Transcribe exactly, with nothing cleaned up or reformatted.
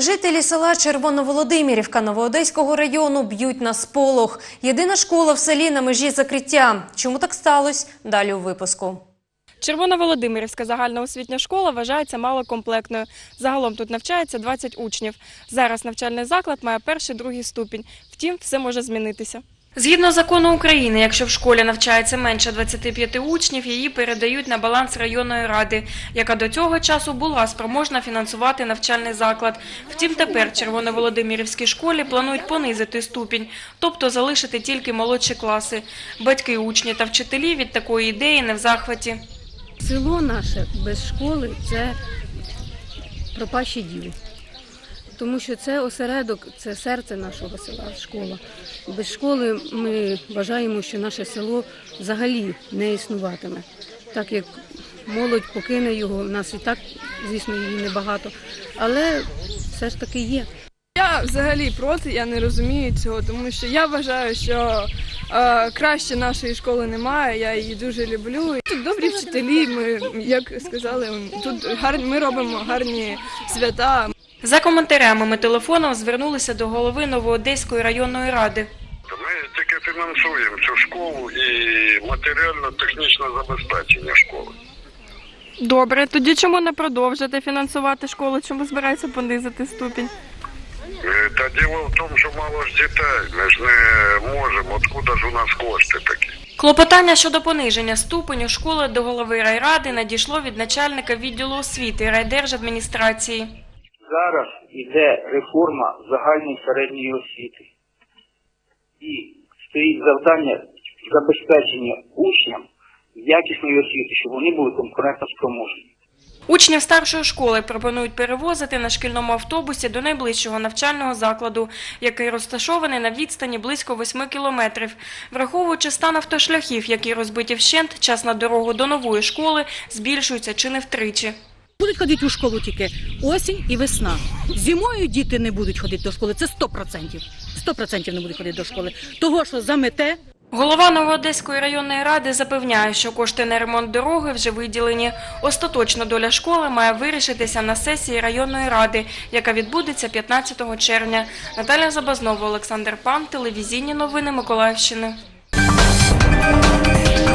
Жителі села Червоноволодимирівка Новоодеського району б'ють на сполох. Єдина школа в селі на межі закриття. Чому так сталося? Далі у випуску. Червоноволодимирівська загальноосвітня школа вважається малокомплектною. Загалом тут навчається двадцять учнів. Зараз навчальний заклад має перший-другий ступінь. Втім, все може змінитися. Згідно закону України, якщо в школі навчається менше двадцяти п'яти учнів, її передають на баланс районної ради, яка до цього часу була спроможна фінансувати навчальний заклад. Втім, тепер Червоноволодимирівській школі планують понизити ступінь, тобто залишити тільки молодші класи. Батьки, учні та вчителі від такої ідеї не в захваті. Село наше без школи – це пропащі діви. Тому що це осередок, це серце нашого села, школа. Без школи ми вважаємо, що наше село взагалі не існуватиме. Так як молодь покине його, в нас і так, звісно, її небагато, але все ж таки є. Я взагалі проти, я не розумію цього, тому що я вважаю, що е, краще нашої школи немає, я її дуже люблю. Тут добрі вчителі, ми, як сказали, тут гарні, ми робимо гарні свята. За коментарями телефоном звернулися до голови Новоодеської районної ради. Ми тільки фінансуємо цю школу і матеріально-технічне забезпечення школи. Добре, тоді чому не продовжити фінансувати школу, чому збирається понизити ступінь? Та діло в тому, що мало ж дітей, ми ж не можемо, откуда ж у нас кошти такі. Клопотання щодо пониження ступеню школи до голови райради надійшло від начальника відділу освіти райдержадміністрації. Зараз йде реформа загальної середньої освіти. І стоїть завдання забезпечення учням якісної освіти, щоб вони були конкурентоспроможні. Учнів старшої школи пропонують перевозити на шкільному автобусі до найближчого навчального закладу, який розташований на відстані близько восьми кілометрів. Враховуючи стан автошляхів, які розбиті вщент, час на дорогу до нової школи збільшується чи не втричі. Будуть ходити у школу тільки осінь і весна. Зимою діти не будуть ходити до школи, це сто відсотків. сто відсотків не будуть ходити до школи. Того, що замете. Голова Новоодеської районної ради запевняє, що кошти на ремонт дороги вже виділені. Остаточна доля школи має вирішитися на сесії районної ради, яка відбудеться п'ятнадцятого червня. Наталя Забазнова, Олександр Пан, телевізійні новини Миколаївщини.